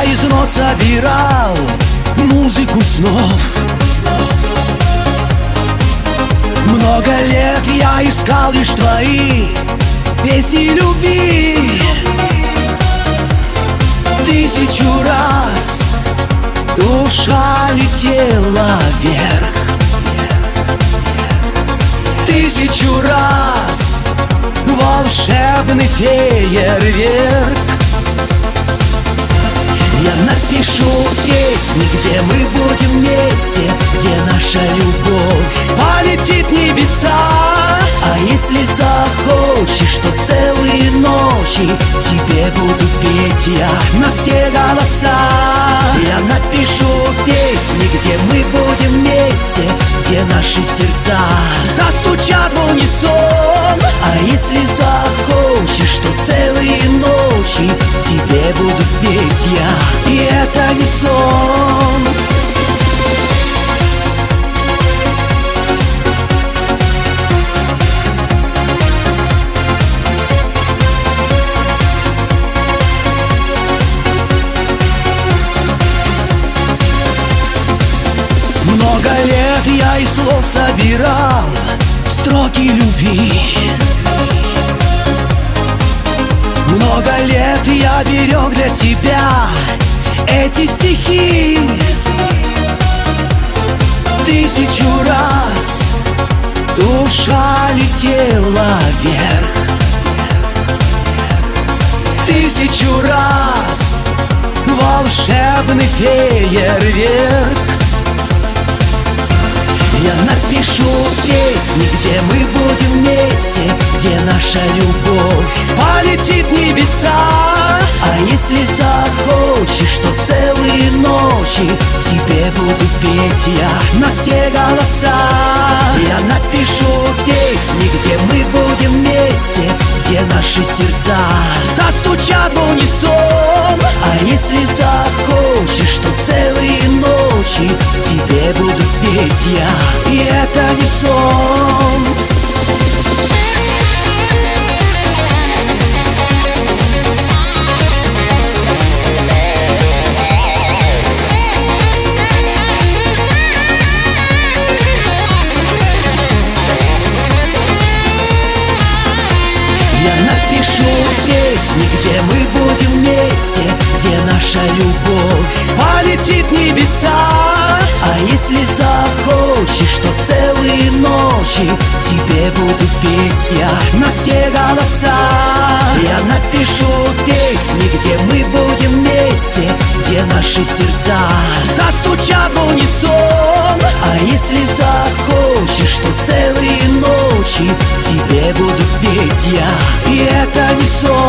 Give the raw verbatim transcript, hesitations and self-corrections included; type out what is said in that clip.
из нот собирал музыку снов. Много лет я искал лишь твои песни любви. Тысячу раз душа летела вверх. Тысячу раз волшебный фейерверк. Я напишу песни, где мы будем вместе, где наша любовь полетит в небеса. А если захочешь, то целые ночи тебе буду петь я на все голоса. Я напишу песни, где мы будем вместе, где наши сердца застучат в унисон. А если захочешь, то целые ночи тебе буду петь я, и это не сон. Много лет я из слов собирал строки любви. Много лет я берег для тебя эти стихи. Тысячу раз душа летела вверх. Тысячу раз волшебный фейерверк. Я напишу песни, где мы будем вместе, где наша любовь полетит в небеса. А если захочешь, то целые ночи тебе буду петь я на все голоса. Я напишу песни, где мы будем вместе, где наши сердца застучат в унисон. А если захочешь, то целые ночи тебе буду петь я, и это не сон. Я напишу песни, где мы будем вместе, где наша любовь полетит в небеса. А если захочешь, то целые ночи тебе буду петь я на все голоса. Я напишу песни, где мы будем вместе, где наши сердца застучат в унисон. А если захочешь, то целые ночи тебе буду петь я, и это не сон.